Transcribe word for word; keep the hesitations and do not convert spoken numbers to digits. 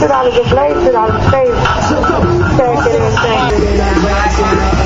put all of the blades in all the space. Stack it and things.